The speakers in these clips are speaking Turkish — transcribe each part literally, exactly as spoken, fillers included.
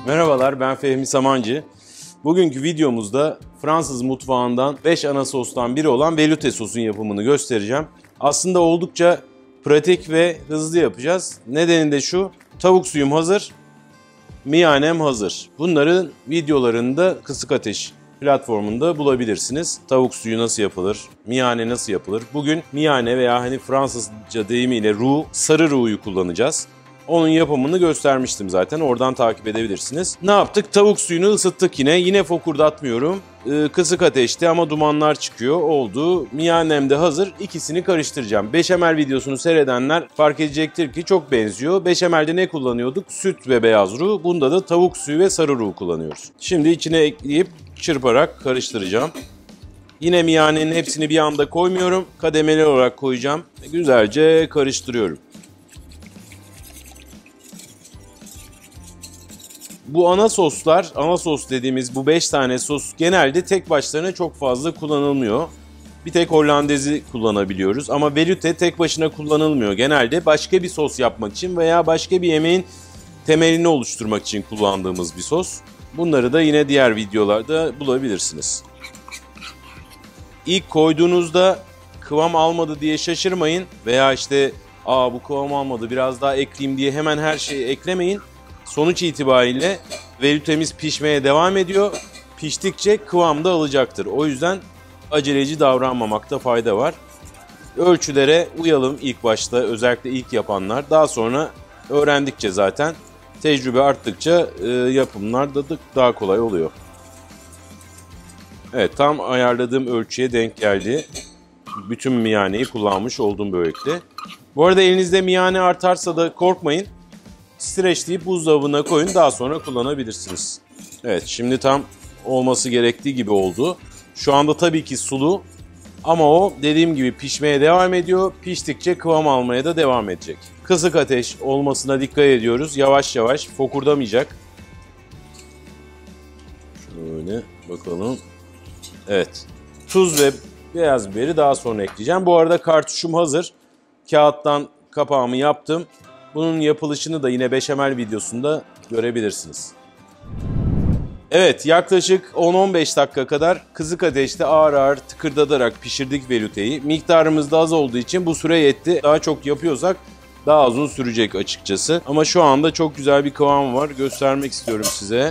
Merhabalar, ben Fehmi Samancı. Bugünkü videomuzda Fransız mutfağından beş ana sostan biri olan velouté sosun yapımını göstereceğim. Aslında oldukça pratik ve hızlı yapacağız. Nedeni de şu, tavuk suyum hazır, miyanem hazır. Bunların videolarını da Kısık Ateş platformunda bulabilirsiniz. Tavuk suyu nasıl yapılır, miyane nasıl yapılır? Bugün miyane veya hani Fransızca deyimiyle roux, sarı roux'u kullanacağız. Onun yapımını göstermiştim zaten. Oradan takip edebilirsiniz. Ne yaptık? Tavuk suyunu ısıttık yine. Yine fokurdatmıyorum. Ee, kısık ateşte ama dumanlar çıkıyor. Oldu. Miyanem de hazır. İkisini karıştıracağım. Beşamel videosunu seyredenler fark edecektir ki çok benziyor. Beşamel'de ne kullanıyorduk? Süt ve beyaz roux. Bunda da tavuk suyu ve sarı roux kullanıyoruz. Şimdi içine ekleyip çırparak karıştıracağım. Yine miyanenin hepsini bir anda koymuyorum. Kademeli olarak koyacağım. Güzelce karıştırıyorum. Bu ana soslar, ana sos dediğimiz bu beş tane sos genelde tek başlarına çok fazla kullanılmıyor. Bir tek Hollandez'i kullanabiliyoruz ama velouté tek başına kullanılmıyor. Genelde başka bir sos yapmak için veya başka bir yemeğin temelini oluşturmak için kullandığımız bir sos. Bunları da yine diğer videolarda bulabilirsiniz. İlk koyduğunuzda kıvam almadı diye şaşırmayın veya işte aa bu kıvam almadı biraz daha ekleyeyim diye hemen her şeyi eklemeyin. Sonuç itibariyle velouté'miz pişmeye devam ediyor. Piştikçe kıvam da alacaktır. O yüzden aceleci davranmamakta fayda var. Ölçülere uyalım ilk başta, özellikle ilk yapanlar. Daha sonra öğrendikçe zaten, tecrübe arttıkça e, yapımlar da daha kolay oluyor. Evet, tam ayarladığım ölçüye denk geldi. Bütün miyaneyi kullanmış oldum böylelikle. Bu arada elinizde miyane artarsa da korkmayın. Streçleyip buzdolabına koyun, daha sonra kullanabilirsiniz. Evet, şimdi tam olması gerektiği gibi oldu. Şu anda tabii ki sulu ama o dediğim gibi pişmeye devam ediyor. Piştikçe kıvam almaya da devam edecek. Kısık ateş olmasına dikkat ediyoruz. Yavaş yavaş, fokurdamayacak. Şöyle bakalım. Evet. Tuz ve beyaz biberi daha sonra ekleyeceğim. Bu arada kartuşum hazır. Kağıttan kapağımı yaptım. Bunun yapılışını da yine beşamel videosunda görebilirsiniz. Evet, yaklaşık on on beş dakika kadar kısık ateşte ağır ağır tıkırdatarak pişirdik velouté'yi. Miktarımız da az olduğu için bu süre yetti. Daha çok yapıyorsak daha uzun sürecek açıkçası. Ama şu anda çok güzel bir kıvam var. Göstermek istiyorum size.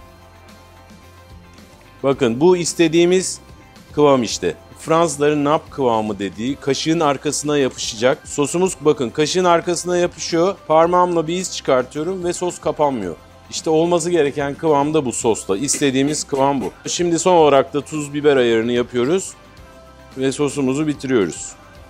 Bakın, bu istediğimiz kıvam işte. Fransızların nap kıvamı dediği, kaşığın arkasına yapışacak. Sosumuz bakın kaşığın arkasına yapışıyor. Parmağımla bir iz çıkartıyorum ve sos kapanmıyor. İşte olması gereken kıvam da bu sosta. İstediğimiz kıvam bu. Şimdi son olarak da tuz biber ayarını yapıyoruz. Ve sosumuzu bitiriyoruz.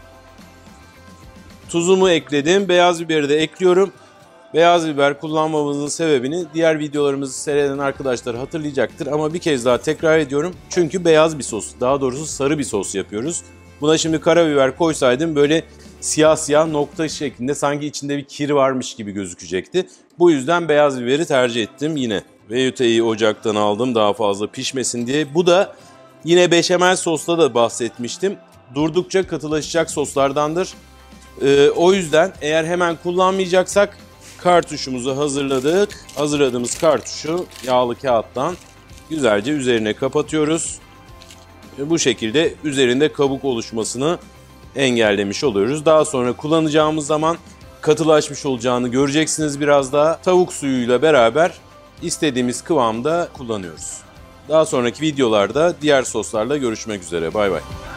Tuzumu ekledim. Beyaz biberi de ekliyorum. Beyaz biber kullanmamızın sebebini diğer videolarımızı seyreden arkadaşlar hatırlayacaktır. Ama bir kez daha tekrar ediyorum. Çünkü beyaz bir sos, daha doğrusu sarı bir sos yapıyoruz. Buna şimdi karabiber koysaydım böyle siyah siyah nokta şeklinde, sanki içinde bir kir varmış gibi gözükecekti. Bu yüzden beyaz biberi tercih ettim yine. Velouté'yi ocaktan aldım daha fazla pişmesin diye. Bu da yine beşamel sosla da bahsetmiştim. Durdukça katılaşacak soslardandır. Ee, o yüzden eğer hemen kullanmayacaksak kartuşumuzu hazırladık. Hazırladığımız kartuşu yağlı kağıttan güzelce üzerine kapatıyoruz. Bu şekilde üzerinde kabuk oluşmasını engellemiş oluyoruz. Daha sonra kullanacağımız zaman katılaşmış olacağını göreceksiniz biraz daha. Tavuk suyuyla beraber istediğimiz kıvamda kullanıyoruz. Daha sonraki videolarda diğer soslarla görüşmek üzere. Bay bay.